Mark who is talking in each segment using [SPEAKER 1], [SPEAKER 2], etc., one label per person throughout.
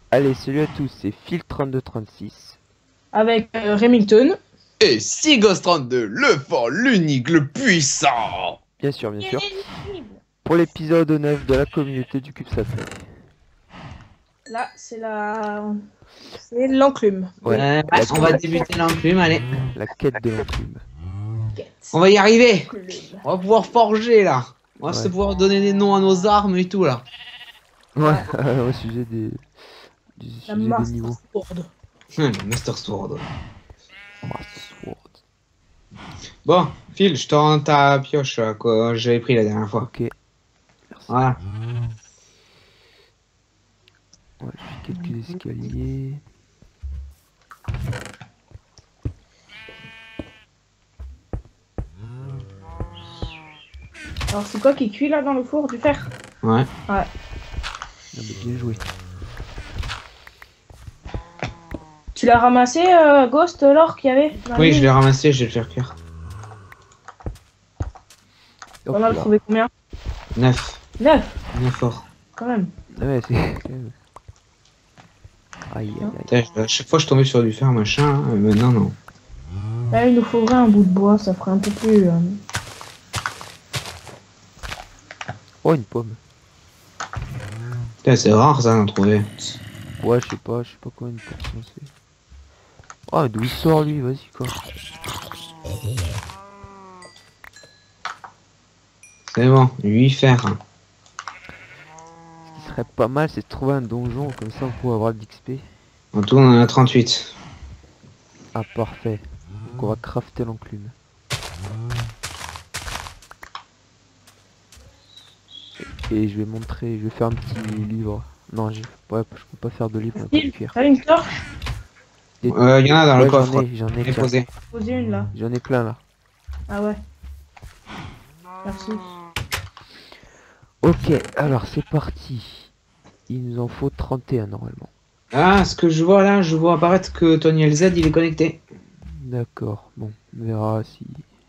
[SPEAKER 1] Allez, salut à tous, c'est Phil3236.
[SPEAKER 2] Avec Remington.
[SPEAKER 3] Et Sigos 32, le fort, l'unique, le puissant.
[SPEAKER 1] Bien sûr, bien sûr. Pour l'épisode 9 de la communauté du Cube Safari.
[SPEAKER 2] Là, c'est l'enclume.
[SPEAKER 1] Ouais,
[SPEAKER 3] On va débuter l'enclume, allez.
[SPEAKER 1] la quête de l'enclume.
[SPEAKER 3] On va y arriver.
[SPEAKER 2] Enclume.
[SPEAKER 3] On va pouvoir forger là. On va
[SPEAKER 1] Ouais.
[SPEAKER 3] se pouvoir donner des noms à nos armes et tout là.
[SPEAKER 1] Ouais, au sujet des
[SPEAKER 2] La
[SPEAKER 1] sujet des
[SPEAKER 2] Master
[SPEAKER 1] niveaux.
[SPEAKER 2] Sword.
[SPEAKER 3] Le Master Sword.
[SPEAKER 1] Master Sword.
[SPEAKER 3] Bon, Phil, je te rends ta pioche que j'avais pris la dernière fois.
[SPEAKER 1] Ok. Merci.
[SPEAKER 3] Voilà.
[SPEAKER 1] Ouais, je fais quelques escaliers.
[SPEAKER 2] Alors, c'est quoi qui cuit là dans le four? Du fer?
[SPEAKER 3] Ouais.
[SPEAKER 1] Non, mais bien joué.
[SPEAKER 2] Tu l'as ramassé, Ghost, l'or qu'il y avait dans la
[SPEAKER 3] Oui, je
[SPEAKER 2] mine?
[SPEAKER 3] l'ai ramassé, je vais le faire cuire.
[SPEAKER 1] Hop
[SPEAKER 2] On a
[SPEAKER 1] là.
[SPEAKER 2] trouvé combien?
[SPEAKER 3] 9.
[SPEAKER 2] 9,
[SPEAKER 3] 9 or.
[SPEAKER 2] quand même.
[SPEAKER 1] Ouais, c'est... Aïe, aïe, aïe.
[SPEAKER 3] Putain, à chaque fois je tombais sur du fer machin, hein, mais maintenant non.
[SPEAKER 2] Là, il nous faudrait un bout de bois, ça ferait un peu plus...
[SPEAKER 1] Oh, une pomme.
[SPEAKER 3] Putain, c'est rare ça d'en trouver.
[SPEAKER 1] Ouais, je sais pas combien de pourcents c'est. Oh, d'où il sort lui, vas-y quoi.
[SPEAKER 3] C'est bon, 8 fer.
[SPEAKER 1] Ce qui serait pas mal, c'est de trouver un donjon, comme ça on pourrait avoir de l'XP.
[SPEAKER 3] En tout, on en a 38.
[SPEAKER 1] Ah, parfait. Donc on va crafter l'enclume. Et je vais montrer, je vais faire un petit livre. Non, ouais, je peux pas faire de livre, on va pas le cuire.
[SPEAKER 2] T'as une torche?
[SPEAKER 3] Il y en a dans le
[SPEAKER 1] Ouais,
[SPEAKER 3] coffre.
[SPEAKER 1] j'en ai, tiens.
[SPEAKER 3] Déposé.
[SPEAKER 2] Posez une là.
[SPEAKER 1] J'en ai plein là.
[SPEAKER 2] Ah ouais. Merci.
[SPEAKER 1] Ok, alors c'est parti. Il nous en faut 31 normalement.
[SPEAKER 3] Ah, ce que je vois là, je vois apparaître que Tony LZ il est connecté.
[SPEAKER 1] D'accord, bon, on verra si...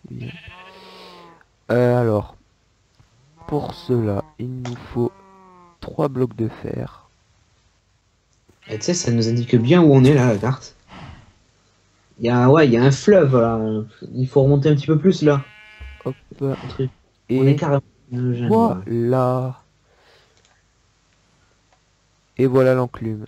[SPEAKER 1] alors, pour cela, il nous faut 3 blocs de fer.
[SPEAKER 3] Et tu sais, ça nous indique bien où on est là, la carte. Il y a, ouais, il y a un fleuve là. Il faut remonter un petit peu plus là.
[SPEAKER 1] Hop,
[SPEAKER 3] Le truc. On est
[SPEAKER 1] et
[SPEAKER 3] carrément.
[SPEAKER 1] voilà. Et voilà l'enclume.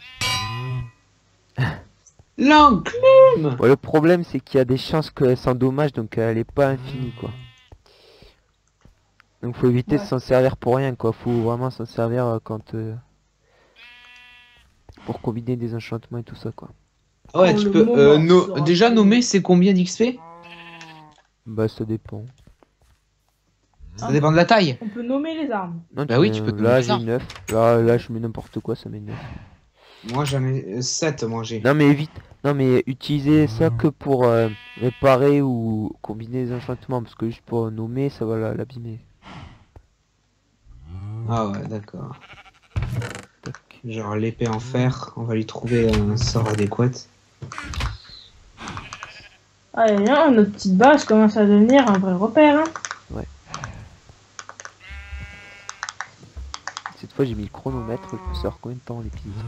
[SPEAKER 3] L'enclume.
[SPEAKER 1] Ouais, le problème c'est qu'il y a des chances qu'elle s'endommage, donc elle est pas infinie quoi. Donc faut éviter de s'en servir pour rien quoi, faut vraiment s'en servir quand... pour combiner des enchantements et tout ça quoi.
[SPEAKER 3] Ah ouais,
[SPEAKER 2] Pour
[SPEAKER 3] tu
[SPEAKER 2] le
[SPEAKER 3] peux.
[SPEAKER 2] moment, ça
[SPEAKER 3] Déjà
[SPEAKER 2] aura
[SPEAKER 3] nommer c'est combien d'XP?
[SPEAKER 1] Bah ça dépend.
[SPEAKER 3] Ça dépend de la taille.
[SPEAKER 2] On peut nommer les armes.
[SPEAKER 1] Non,
[SPEAKER 3] Bah oui, tu peux
[SPEAKER 1] là
[SPEAKER 3] nommer
[SPEAKER 1] j'ai
[SPEAKER 3] ça.
[SPEAKER 1] 9. Là je mets n'importe quoi, ça met 9.
[SPEAKER 3] Moi j'en ai 7 mangé.
[SPEAKER 1] Non mais évite. Non mais utilisez ça que pour réparer ou combiner les enchantements, parce que juste pour nommer ça va l'abîmer.
[SPEAKER 3] Ah ouais, d'accord.
[SPEAKER 1] Tac.
[SPEAKER 3] Genre l'épée en fer, on va lui trouver un sort adéquat.
[SPEAKER 2] Allez, bien, notre petite base commence à devenir un vrai repère. Hein.
[SPEAKER 1] Cette fois j'ai mis le chronomètre, je peux savoir combien de temps les petits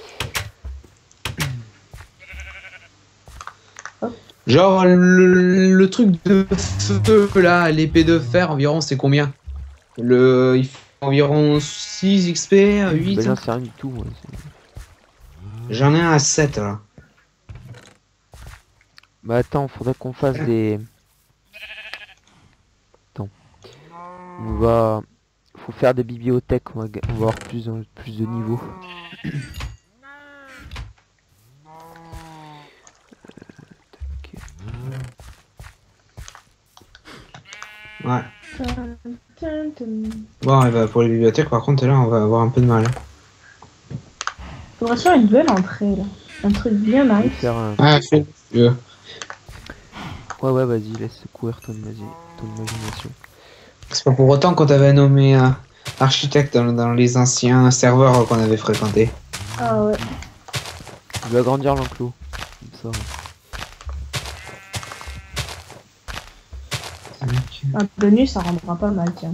[SPEAKER 1] espèces.
[SPEAKER 3] Genre le truc de feu là, l'épée de fer environ c'est combien? Il faut environ 6 XP, 8.
[SPEAKER 1] Bah, j'en sais rien du tout moi.
[SPEAKER 3] J'en ai un à 7 là.
[SPEAKER 1] Bah attends, faudrait qu'on fasse des... Attends. Faut faire des bibliothèques, on va avoir plus de niveaux.
[SPEAKER 3] Ouais. Bon, et bah, pour les bibliothèques par contre là on va avoir un peu de mal.
[SPEAKER 2] Faudrait faire une belle entrée là. Un truc bien
[SPEAKER 1] Je vais
[SPEAKER 2] nice.
[SPEAKER 1] faire un...
[SPEAKER 3] Ah, fais si tu veux.
[SPEAKER 1] Ouais, vas-y, laisse courir ton imagination.
[SPEAKER 3] C'est pas pour autant qu'on t'avait nommé architecte dans les anciens serveurs qu'on avait fréquentés.
[SPEAKER 2] Ah ouais.
[SPEAKER 1] Je vais agrandir l'enclos. Comme ça.
[SPEAKER 2] Un peu nu, ça rendra pas mal, tiens.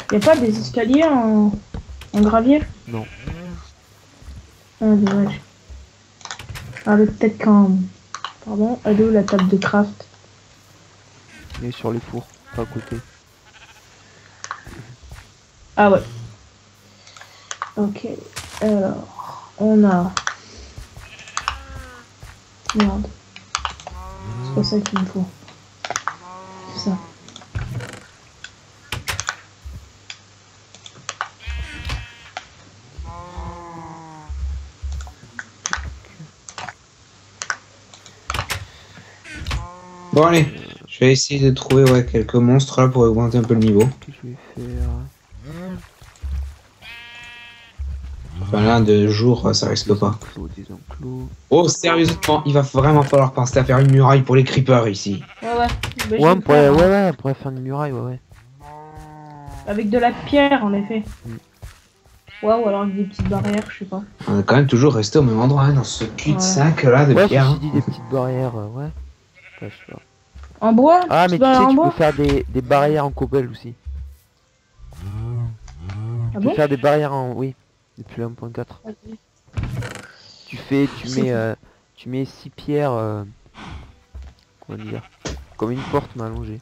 [SPEAKER 2] Y a pas des escaliers en gravier?
[SPEAKER 1] Non.
[SPEAKER 2] Ah, dommage. Ah, mais peut-être quand... Pardon, elle est où la table de craft?
[SPEAKER 1] Il est sur les fours, pas à côté.
[SPEAKER 2] Ah ouais. Ok. Alors, on a... Merde. C'est pas ça qu'il me faut. C'est ça.
[SPEAKER 3] Bon allez, je vais essayer de trouver ouais, quelques monstres là pour augmenter un peu le niveau.
[SPEAKER 1] Qu'est-ce que je vais faire?
[SPEAKER 3] Enfin là, de jour, ça risque pas.
[SPEAKER 1] Des enclos.
[SPEAKER 3] Oh, sérieusement, il va vraiment falloir penser à faire une muraille pour les creepers ici.
[SPEAKER 2] Ouais, ouais. Bah, je vais
[SPEAKER 1] Ouais,
[SPEAKER 2] le faire, hein.
[SPEAKER 1] ouais, on pourrait faire une muraille, ouais.
[SPEAKER 2] Avec de la pierre, en effet.
[SPEAKER 1] Mm.
[SPEAKER 2] Ouais, ou alors avec des petites barrières, je sais pas.
[SPEAKER 3] On est quand même toujours resté au même endroit, hein, dans ce cul-de-sac là de
[SPEAKER 1] Ouais,
[SPEAKER 3] pierre.
[SPEAKER 1] ceci
[SPEAKER 3] Hein.
[SPEAKER 1] dit, des petites barrières, ouais. Ouais, je sais pas.
[SPEAKER 2] En bois?
[SPEAKER 1] Ah, mais
[SPEAKER 2] Petites
[SPEAKER 1] tu sais,
[SPEAKER 2] barrières en
[SPEAKER 1] tu peux
[SPEAKER 2] bois?
[SPEAKER 1] faire des barrières en cobble aussi.
[SPEAKER 2] Ah
[SPEAKER 1] Tu
[SPEAKER 2] bon?
[SPEAKER 1] peux faire des barrières en... Oui, depuis 1.4. Tu mets 6 pierres... comment dire? Comme une porte mais allongée.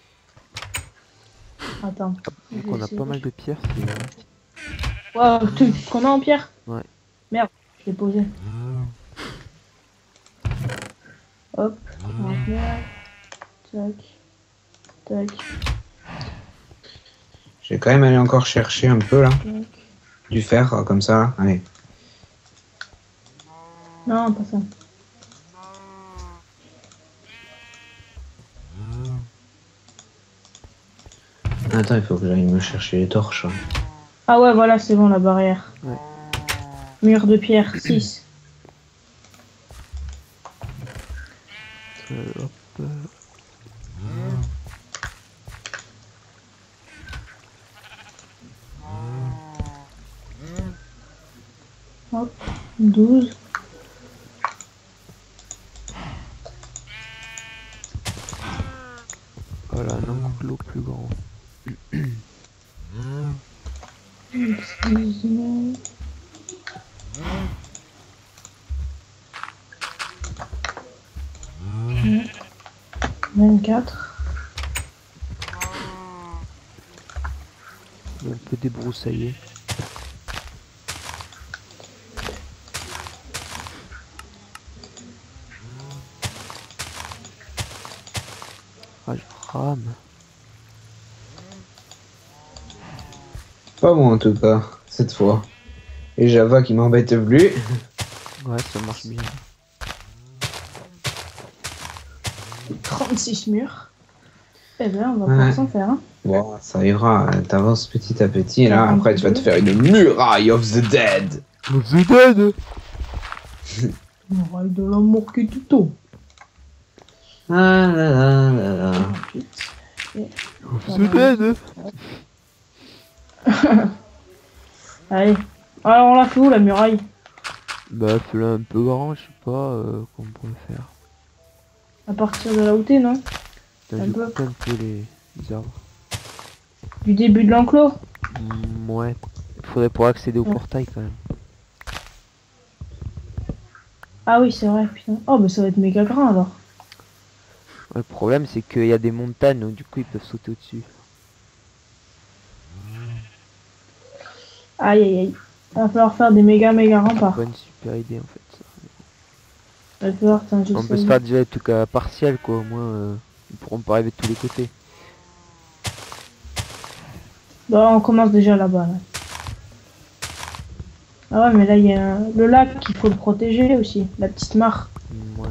[SPEAKER 2] Attends.
[SPEAKER 1] Donc on a pas mal de pierres, c'est...
[SPEAKER 2] Ouais, tout qu'on a en pierre?
[SPEAKER 1] Ouais.
[SPEAKER 2] Merde, je l'ai posé. Hop, on va faire. Tac. Tac.
[SPEAKER 3] Je vais quand même aller encore chercher un peu là.
[SPEAKER 2] Tac.
[SPEAKER 3] Du fer, comme ça. Là. Allez.
[SPEAKER 2] Non, pas ça.
[SPEAKER 3] Attends, il faut que j'aille me chercher les torches. Hein.
[SPEAKER 2] Ah ouais, voilà, c'est bon, la barrière.
[SPEAKER 1] Ouais.
[SPEAKER 2] Mur de pierre, 6.
[SPEAKER 1] Hop.
[SPEAKER 2] Hop, 12.
[SPEAKER 1] Voilà, un enclos plus grand.
[SPEAKER 2] 19. 24.
[SPEAKER 1] On peut débroussailler. Ah, je rame.
[SPEAKER 3] Pas moi en tout cas, cette fois. Et Java qui m'embête plus.
[SPEAKER 1] Ouais, ça marche bien.
[SPEAKER 2] 36 murs. Eh ben, on va
[SPEAKER 3] Ouais.
[SPEAKER 2] pouvoir s'en faire, hein.
[SPEAKER 3] Bon, ça ira, t'avances petit à petit. Et là, après, tu vas te faire une muraille of the dead.
[SPEAKER 1] Of the dead.
[SPEAKER 2] Moral de l'amour qui est tout haut.
[SPEAKER 3] Ah là là là là.
[SPEAKER 2] 28.
[SPEAKER 1] Of the dead.
[SPEAKER 2] Allez. Alors, on l'a fait où, la muraille?
[SPEAKER 1] Bah, fais-le un peu grand, je sais pas comment on pourrait faire.
[SPEAKER 2] À partir de là où t'es, non?
[SPEAKER 1] Putain,
[SPEAKER 2] Un
[SPEAKER 1] je
[SPEAKER 2] peu.
[SPEAKER 1] coupe un peu les arbres.
[SPEAKER 2] Du début de l'enclos?
[SPEAKER 1] Ouais. Il faudrait pouvoir accéder au
[SPEAKER 2] Ouais.
[SPEAKER 1] portail quand même.
[SPEAKER 2] Ah oui, c'est vrai, putain. Oh, bah ça va être méga grand, alors.
[SPEAKER 1] Ouais, le problème, c'est qu'il y a des montagnes, donc du coup, ils peuvent sauter au-dessus.
[SPEAKER 2] Aïe, aïe, aïe. Va falloir faire des méga remparts.
[SPEAKER 1] Pas une super idée, en fait.
[SPEAKER 2] Va falloir, attends,
[SPEAKER 1] On peut se faire déjà des trucs partiels, quoi. Au moins, ils pourront pas arriver de tous les côtés.
[SPEAKER 2] Bah, on commence déjà là-bas, là. Ah ouais, mais là, il y a le lac, il faut le protéger aussi. La petite mare.
[SPEAKER 1] Ouais.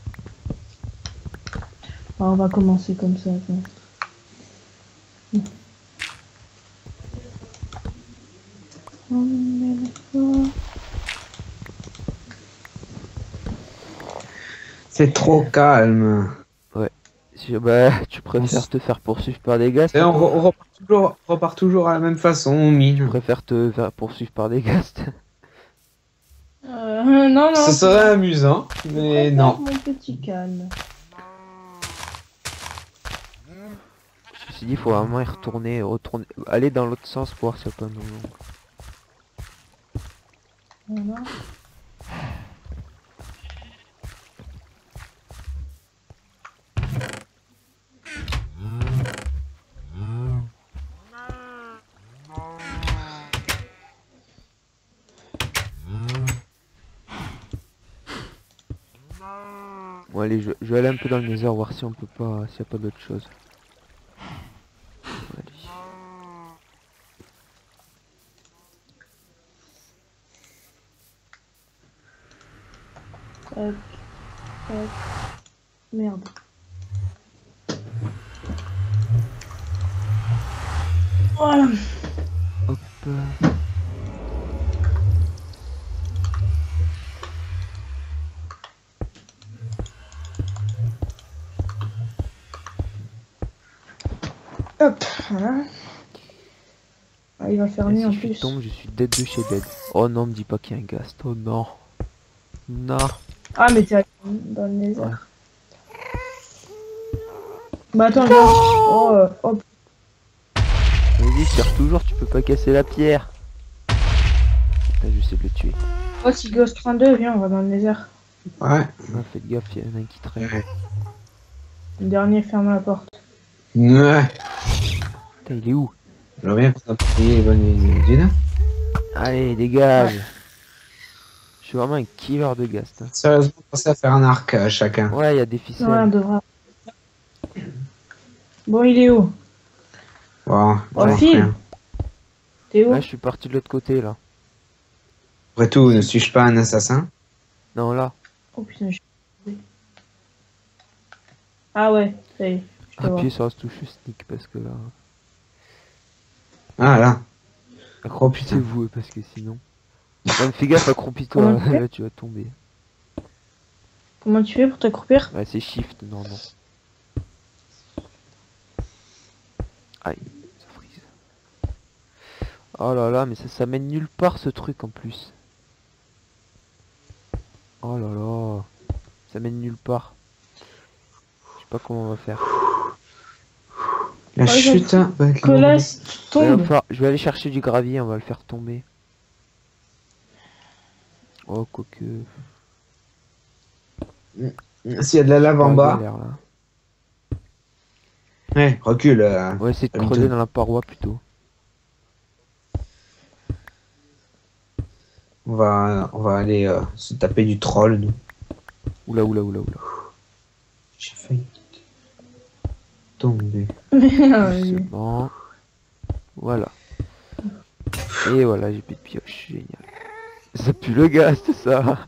[SPEAKER 2] Ah, on va commencer comme ça, attends.
[SPEAKER 3] C'est trop calme.
[SPEAKER 1] Bah, tu préfères te faire poursuivre par des ghasts?
[SPEAKER 3] Et on repart toujours à la même façon,
[SPEAKER 1] Tu
[SPEAKER 3] mine.
[SPEAKER 1] préfères te faire poursuivre par des ghasts?
[SPEAKER 2] Non, non.
[SPEAKER 3] Ce serait amusant, mais non.
[SPEAKER 2] Mon petit calme.
[SPEAKER 1] suis dit, il faut vraiment y retourner, aller dans l'autre sens pour voir s'il y a pas de
[SPEAKER 2] Voilà.
[SPEAKER 1] Bon allez, je vais aller un peu dans le nether voir si on peut pas, s'il y a pas d'autre chose. Allez.
[SPEAKER 2] Tac, tac. Merde. Voilà.
[SPEAKER 1] Hop.
[SPEAKER 2] Hop, voilà. Ah, il va faire
[SPEAKER 1] Et
[SPEAKER 2] nuit en
[SPEAKER 1] si je
[SPEAKER 2] plus.
[SPEAKER 1] tombe, je suis dead de chez dead. Oh non, me dis pas qu'il y a un ghast. Oh non. Non.
[SPEAKER 2] Ah, mais t'es dans le nether.
[SPEAKER 1] Ouais.
[SPEAKER 2] Bah attends, je vois. Oh, hop.
[SPEAKER 1] Vas-y, tire toujours, tu peux pas casser la pierre. Là, je sais de le tuer.
[SPEAKER 2] Oh, si Ghost 32, viens, on va dans le nether.
[SPEAKER 3] Ouais.
[SPEAKER 1] Ah, faites gaffe, il y en a un qui traîne.
[SPEAKER 2] Le dernier ferme la porte.
[SPEAKER 3] Ouais.
[SPEAKER 1] Putain, il est où?
[SPEAKER 3] Je reviens pour t'appuyer les bonnes études.
[SPEAKER 1] Allez, dégage. Je suis vraiment un killer de ghast. Hein.
[SPEAKER 3] Sérieusement, pensez à faire un arc chacun.
[SPEAKER 1] Ouais, il y a des
[SPEAKER 2] Ouais, on
[SPEAKER 1] ficelles.
[SPEAKER 2] devra. Bon, il est où?
[SPEAKER 3] Bon,
[SPEAKER 2] Oh,
[SPEAKER 3] j'en
[SPEAKER 2] Phil.
[SPEAKER 3] ferai un.
[SPEAKER 2] T'es où?
[SPEAKER 1] Là, je suis parti de l'autre côté, là.
[SPEAKER 3] Après tout, ne suis-je pas un assassin?
[SPEAKER 1] Non, là.
[SPEAKER 2] Oh putain, ah ouais, ça y est, je te vois.
[SPEAKER 1] Appuyez sur la touche sneak parce que là.
[SPEAKER 3] Ah là.
[SPEAKER 1] Accroupissez-vous parce que sinon. Ouais, fais gaffe, accroupis-toi.
[SPEAKER 2] Comment tu fais
[SPEAKER 1] Là, tu vas tomber.
[SPEAKER 2] Comment tu fais pour t'accroupir?
[SPEAKER 1] Ouais, c'est shift, non, non. Aïe, ça frise. Oh là là, mais ça mène nulle part ce truc en plus. Oh là là. Ça mène nulle part. Je sais pas comment on va faire.
[SPEAKER 3] La
[SPEAKER 2] Par exemple,
[SPEAKER 3] chute va être
[SPEAKER 2] Que là,
[SPEAKER 3] lourde.
[SPEAKER 2] si tu tombes.
[SPEAKER 1] Je vais aller chercher du gravier, on va le faire tomber. Oh, quoique.
[SPEAKER 3] S'il y a de la lave en
[SPEAKER 1] Pas
[SPEAKER 3] bas.
[SPEAKER 1] galère, là.
[SPEAKER 3] Ouais, recule.
[SPEAKER 1] On va essayer de
[SPEAKER 3] Hamilton.
[SPEAKER 1] creuser dans la paroi plutôt.
[SPEAKER 3] On va aller se taper du troll, nous.
[SPEAKER 1] Oula, oula, oula, oula.
[SPEAKER 3] J'ai failli tomber.
[SPEAKER 1] Doucement. Voilà. Et voilà, j'ai plus de pioche. Génial. Ça pue le gaz, c'est ça.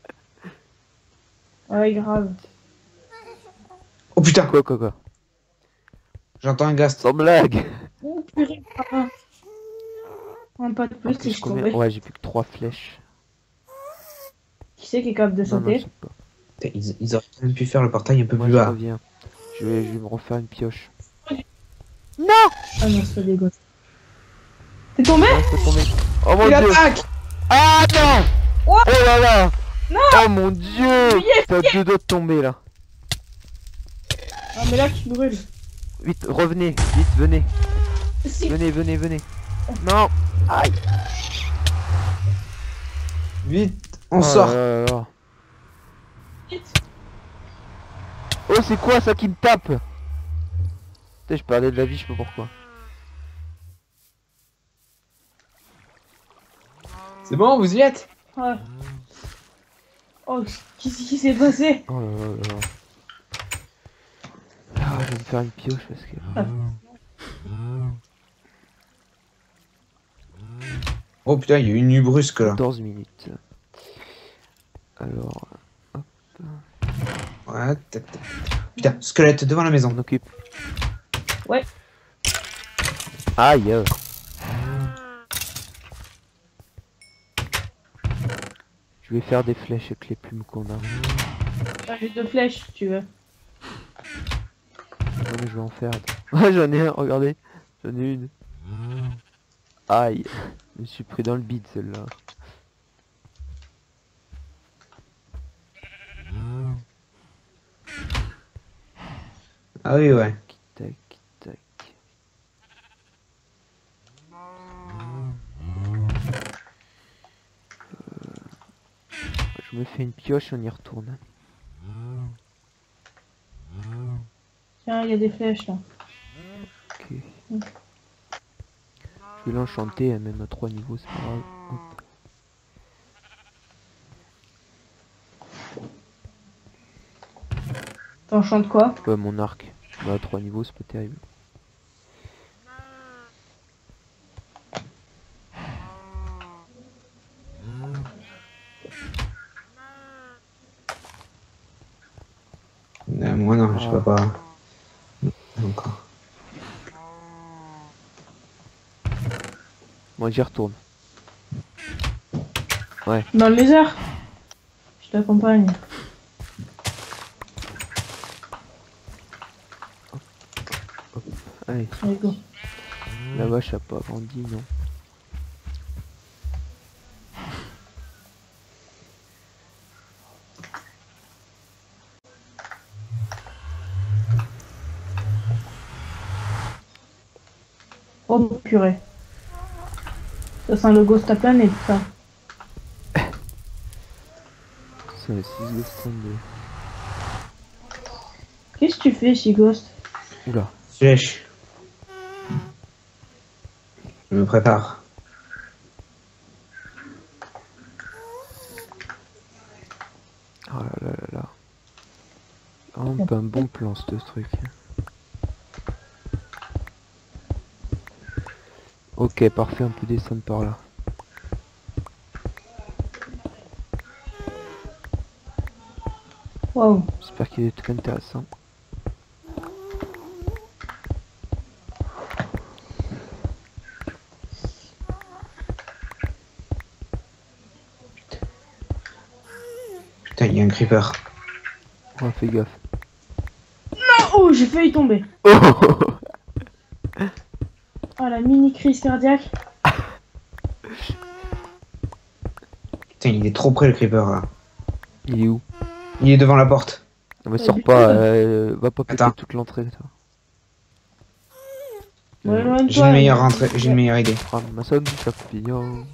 [SPEAKER 2] Ouais, grave.
[SPEAKER 3] Oh putain,
[SPEAKER 1] Quoi.
[SPEAKER 3] j'entends un gast.
[SPEAKER 1] Sans blague.
[SPEAKER 2] Oh purée, papa. Un pas de
[SPEAKER 1] En
[SPEAKER 2] plus,
[SPEAKER 1] plus,
[SPEAKER 2] et je
[SPEAKER 1] combien...
[SPEAKER 2] tombais.
[SPEAKER 1] Ouais, j'ai plus que 3 flèches.
[SPEAKER 2] Qui c'est qui est capable de
[SPEAKER 1] Non, non, je
[SPEAKER 2] sauter?
[SPEAKER 1] sais pas.
[SPEAKER 3] Putain, ils auraient même pu faire le portail un peu
[SPEAKER 1] Moi,
[SPEAKER 3] plus
[SPEAKER 1] je
[SPEAKER 3] bas.
[SPEAKER 1] reviens. Je vais me refaire une pioche.
[SPEAKER 2] Ah non, c'est pas dégueu. T'es tombé?
[SPEAKER 1] Ouais, c'est tombé. Oh mon
[SPEAKER 3] Il
[SPEAKER 1] dieu.
[SPEAKER 3] attaque.
[SPEAKER 1] Ah non.
[SPEAKER 2] What?
[SPEAKER 1] Oh là là.
[SPEAKER 2] Non.
[SPEAKER 1] Oh mon dieu. T'as deux doigts de tomber là.
[SPEAKER 2] Ah, mais là, tu brûles.
[SPEAKER 1] Vite, revenez. Vite, venez.
[SPEAKER 2] Si.
[SPEAKER 1] Venez. Non. Aïe.
[SPEAKER 3] Vite, on
[SPEAKER 1] Oh
[SPEAKER 3] sort.
[SPEAKER 1] là là.
[SPEAKER 2] Vite.
[SPEAKER 1] Oh, c'est quoi ça qui me tape? Putain, je perdais de la vie, je sais pas pourquoi.
[SPEAKER 3] C'est bon, vous y êtes?
[SPEAKER 2] Ouais. Oh, qu'est-ce qui s'est passé?
[SPEAKER 1] Oh là là là là. Ah, je vais me faire une pioche parce que...
[SPEAKER 3] Oh putain, il y a une nuit brusque là.
[SPEAKER 1] 14 minutes. Alors,
[SPEAKER 3] Ouais, tac. Putain, squelette devant la maison.
[SPEAKER 1] on occupe.
[SPEAKER 2] Ouais.
[SPEAKER 1] Aïe. Je vais faire des flèches avec les plumes qu'on a.
[SPEAKER 2] J'ai 2 flèches, si tu veux.
[SPEAKER 1] Non mais je vais en faire. Ouais, j'en ai un, regardez. J'en ai une. Aïe. Je me suis pris dans le bide celle-là.
[SPEAKER 3] Ah oui, ouais.
[SPEAKER 1] Tac, tac. Je me fais une pioche, on y retourne.
[SPEAKER 2] Tiens, il y a des flèches là.
[SPEAKER 1] Ok. Je vais l'enchanter, hein, même à 3 niveaux, c'est pas grave. Hop.
[SPEAKER 2] T'enchantes quoi?
[SPEAKER 1] Ouais, mon arc. Bah, à 3 niveaux, c'est pas terrible.
[SPEAKER 3] Moi non, je peux pas. Encore.
[SPEAKER 1] Moi, j'y retourne.
[SPEAKER 2] Dans le lézard. Je t'accompagne.
[SPEAKER 1] Allez,
[SPEAKER 2] Allez, go.
[SPEAKER 1] la vache a pas grandi, non.
[SPEAKER 2] Oh purée. Ça sent le ghost à planète ça.
[SPEAKER 1] C'est un 6 ghost 32.
[SPEAKER 2] Qu'est-ce que tu fais si ghost?
[SPEAKER 1] Oula.
[SPEAKER 3] Sèche. Je me prépare.
[SPEAKER 1] Oh là là là là. Oh, pas un bon plan ce truc. Ok, parfait, on peut descendre par là.
[SPEAKER 2] Waouh.
[SPEAKER 1] J'espère qu'il y a des trucs intéressants.
[SPEAKER 3] Putain, il y a un creeper.
[SPEAKER 1] Oh, fais gaffe.
[SPEAKER 2] Oh, j'ai failli tomber.
[SPEAKER 1] Oh
[SPEAKER 2] Oh, la mini crise cardiaque.
[SPEAKER 3] Putain, il est trop près le creeper là.
[SPEAKER 1] il est où?
[SPEAKER 3] Il est devant la porte.
[SPEAKER 1] Non mais
[SPEAKER 2] Ouais,
[SPEAKER 1] sors
[SPEAKER 2] du
[SPEAKER 1] pas,
[SPEAKER 2] coup,
[SPEAKER 1] va pas péter
[SPEAKER 3] Attends.
[SPEAKER 1] toute l'entrée. Toi.
[SPEAKER 2] Ouais, éloigne-toi,
[SPEAKER 3] J'ai une meilleure
[SPEAKER 2] mais-
[SPEAKER 3] entrée, j'ai une meilleure idée.
[SPEAKER 1] Ramassons du champignon.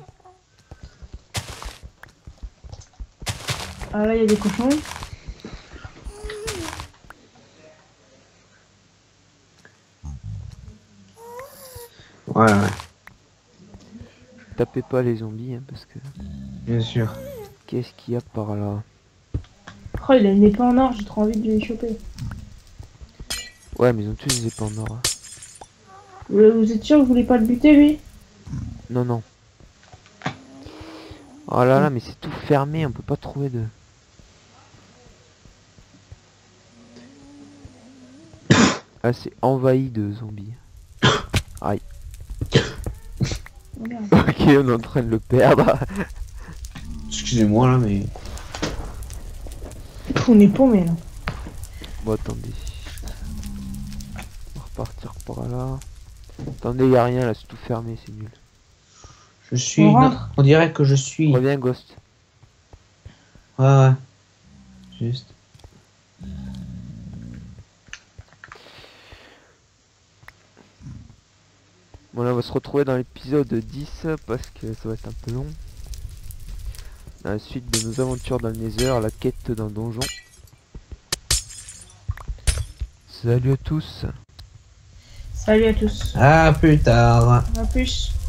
[SPEAKER 2] Ah là, il y a des cochons.
[SPEAKER 3] Ouais, ouais,
[SPEAKER 1] Tapez pas les zombies hein, parce que...
[SPEAKER 3] bien sûr.
[SPEAKER 1] Qu'est-ce qu'il y a par là?
[SPEAKER 2] Oh, il a une épée en or, j'ai trop envie de lui choper.
[SPEAKER 1] Ouais mais ils ont tous des épées en or. Hein.
[SPEAKER 2] Vous êtes sûr que vous voulez pas le buter lui?
[SPEAKER 1] Non non. Oh là là mais c'est tout fermé, on peut pas trouver de... Ah c'est envahi de zombies. Aïe.
[SPEAKER 2] Oh, merde.
[SPEAKER 1] Ok on est en train de le perdre.
[SPEAKER 3] Excusez-moi là, mais.
[SPEAKER 2] On est paumé là.
[SPEAKER 1] Bon attendez. On va repartir par là. Attendez y a rien là, c'est tout fermé, c'est nul.
[SPEAKER 3] Je suis.
[SPEAKER 2] On
[SPEAKER 3] non,
[SPEAKER 2] rentre.
[SPEAKER 3] on dirait que je suis.
[SPEAKER 1] Reviens Ghost.
[SPEAKER 3] Ouais, ouais. Juste.
[SPEAKER 1] Bon là on va se retrouver dans l'épisode 10 parce que ça va être un peu long. Dans la suite de nos aventures dans le Nether, la quête d'un donjon. Salut à tous.
[SPEAKER 2] Salut à tous.
[SPEAKER 3] À plus tard.
[SPEAKER 2] À plus.